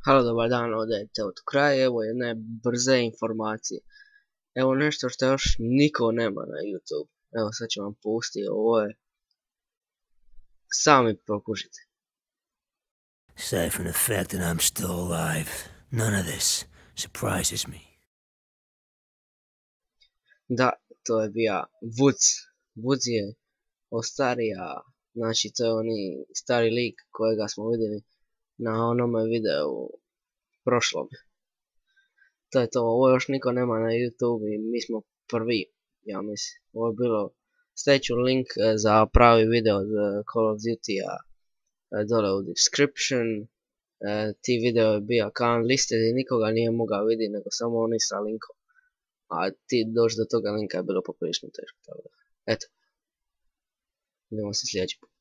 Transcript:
Halo, dobar dan, ovdje je Teo kraj, evo jedne brze informacije. Evo nešto što još niko nema na YouTube. Evo sad ću vam pustiti, ovo je... Sami pokušajte. Aside from the fact that I'm still alive, none of this surprises me. Da, to je bio Woods. Woods je ostarija, znači to je oni stari lik kojega smo vidjeli na onome videu prošlom. To je to, ovo još niko nema na YouTube i mi smo prvi, ja mislim. Ovo je bilo, stavit ću link za pravi video za Call of Duty-a dole u description. Ti video je bio kao listed i nikoga nije mogao vidjeti nego samo oni sa linkom. A ti doći do toga linka je bilo poprilično teško. Eto, idemo se sljedeći put.